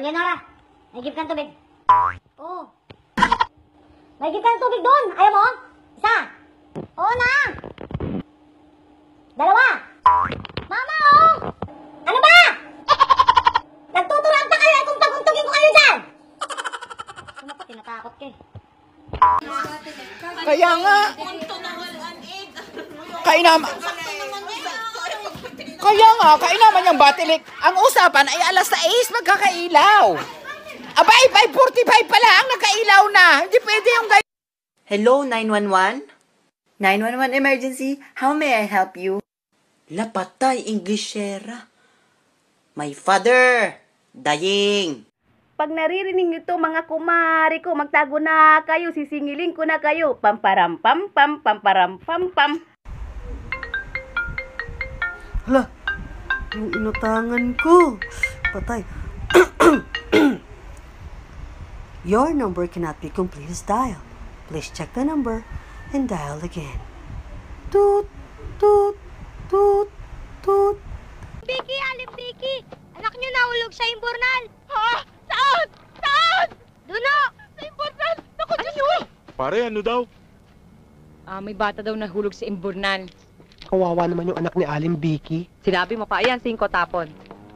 Eleonora, may give kang tubig. Oo. May give kang tubig doon. Ayaw mo? Isa. Oo na. Dalawa. Mama, oh. Ano ba? Nagtuturuan pa kayo kung paguntugin ko kayo dyan. Ano pa, tinatakot ka eh. Kaya nga. Kainaman yung batilik. Ang usapan ay alas 6 magkakailaw. Abay, 5:45 pa lang, nagkailaw na. Hindi pwede yung guy. Hello, 911? 911 emergency, how may I help you? Lapatay, Englishera. My father, dying. Pag naririnig nyo to, mga kumari ko, magtago na kayo, sisingilin ko na kayo. Pamparam pam pam, pamparam pam pam. Hala, yung inutangan ko. Patay. Your number cannot be completed as dial. Please check the number and dial again. Toot, toot, toot, toot. Vicky, Aling Vicky! Anak niyo nahulog sa imburnal! Ha? Saan? Saan? Duno! Sa imburnal! Naku, Diyos ko! Pare, ano daw? May bata daw nahulog sa imburnal. Kawawa naman yung anak ni Aling Vicky. Sinabi mo pa, ayan, 5 tapon.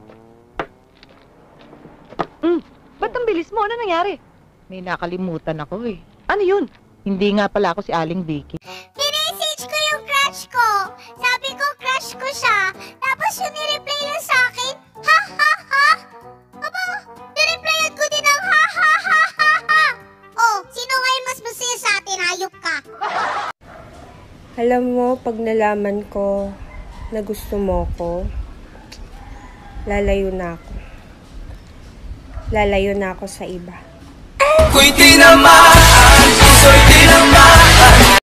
Ba't ang bilis mo? Ano nangyari? May nakalimutan ako eh. Ano yun? Hindi nga pala ako si Aling Vicky. Pinessage ko yung crush ko. Sabi ko crush ko siya. Tapos yung nireply lang sa akin, ha ha ha. Aba, nireplyan ko din ng ha ha ha ha ha. Oh, sino ngayon mas masaya sa atin? Hayop ka. Alam mo, pag nalaman ko na gusto mo ko, lalayo na ako. Lalayo na ako sa iba. Kung di naman